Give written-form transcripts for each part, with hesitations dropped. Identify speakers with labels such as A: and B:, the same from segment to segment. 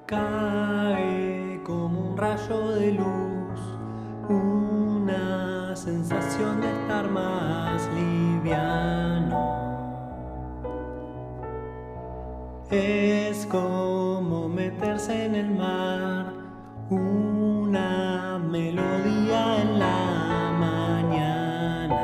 A: Cae como un rayo de luz, una sensación de estar más liviano. Es como meterse en el mar, una melodía en la mañana.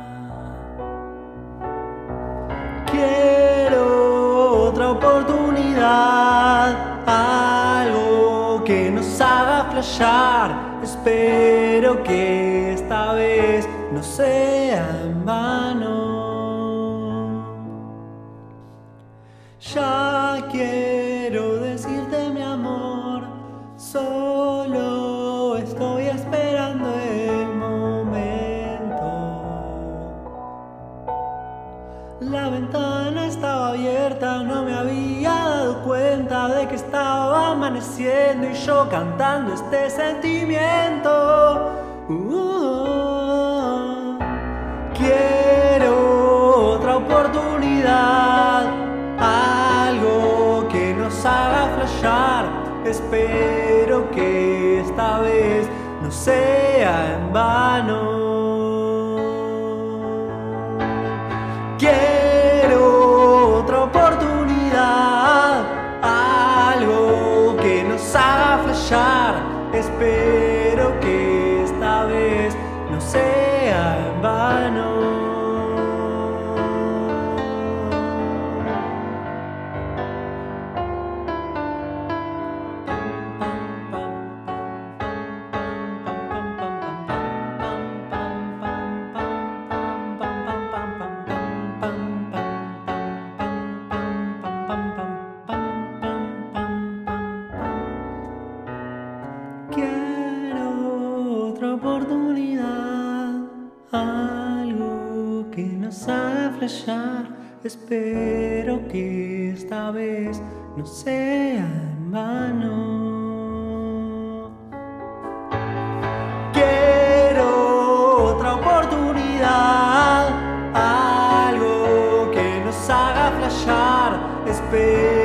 A: Quiero otra oportunidad, algo que nos haga flashear. Espero que esta vez no sea en vano. Ya quiero decirte mi amor, solo estoy esperando el momento. La ventana estaba abierta, no me había dado cuenta de que estaba amaneciendo y yo cantando este sentimiento. Quiero otra oportunidad, algo que nos haga flashear. Espero que esta vez no sea en vano. Quiero otra oportunidad, algo que nos haga flashear. Espero que esta vez no sea en vano. Quiero otra oportunidad, algo que nos haga flashear. Espero que esta vez no sea en vano. Quiero otra oportunidad, algo que nos haga flashear. Espero